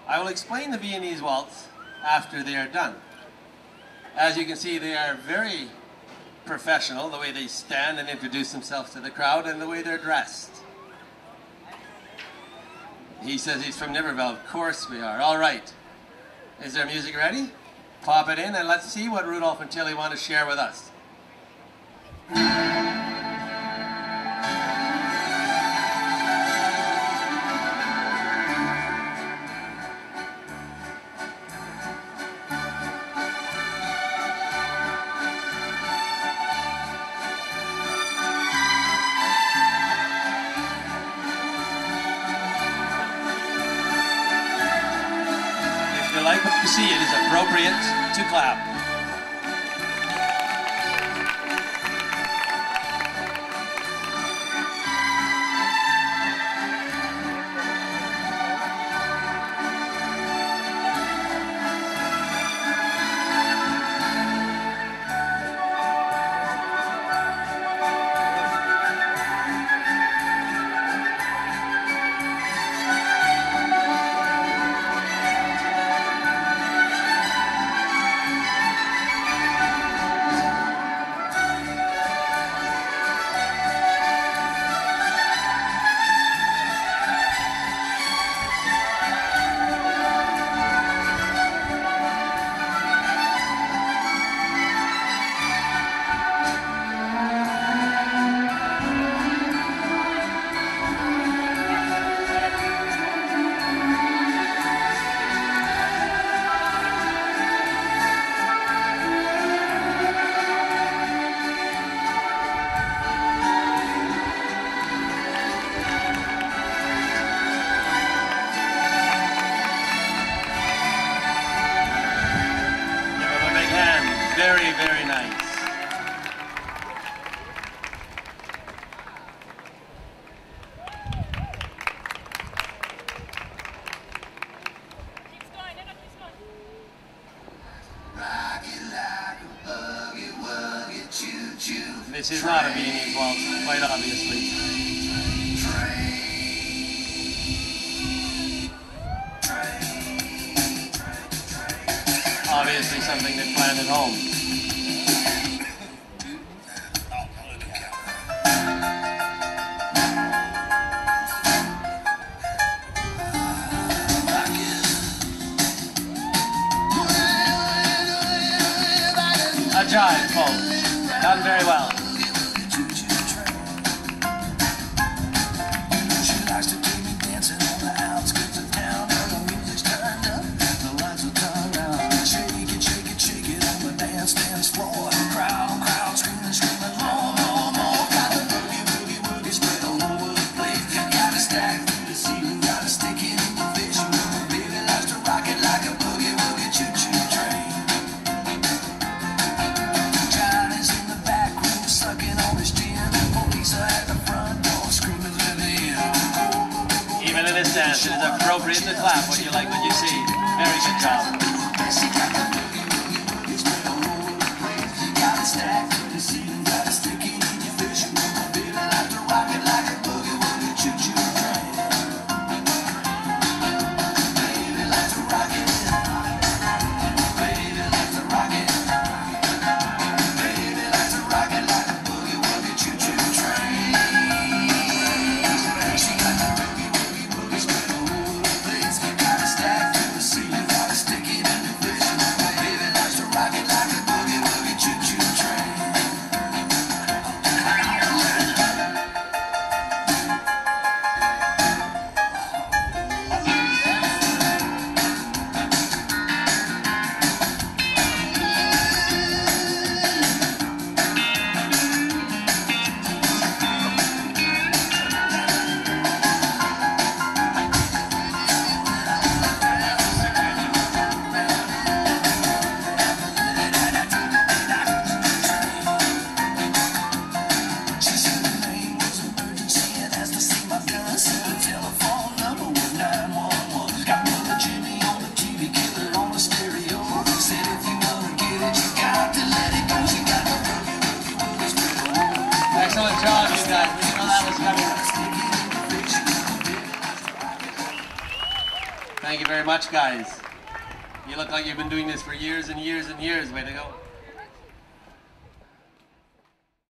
I will explain the Viennese Waltz after they are done. As you can see, they are very professional, the way they stand and introduce themselves to the crowd and the way they're dressed. He says he's from Niverville. Of course we are. All right. Is their music ready? Pop it in and let's see what Rudolf and Tilly want to share with us. Like what you see, it is appropriate to clap. Very, very nice. Keeps going, no, keeps going. Rock it like a boogie woogie choo choo. This is not a Viennese Waltz, quite obviously. Obviously something they planned at home. A jive, folks. Done very well. She likes to take me dancing on the outskirts of town. The music's turned up, the lights are turned out. Shake it, shake it, shake it on the dance floor. Crowd screaming, screaming, more, more. Got the boogie, boogie, boogie spread all over the place. Got a stack through the ceiling, got a stick it in your face. You know my baby likes to rock it like a boogie, woogie, choo-choo train. Johnny's in the back room sucking on his gin. Police are at the front door screaming, let me in. Even in this dance, it is appropriate to clap when you like what you see. Very good job. Thank you very much, guys. You look like you've been doing this for years and years and years. Way to go.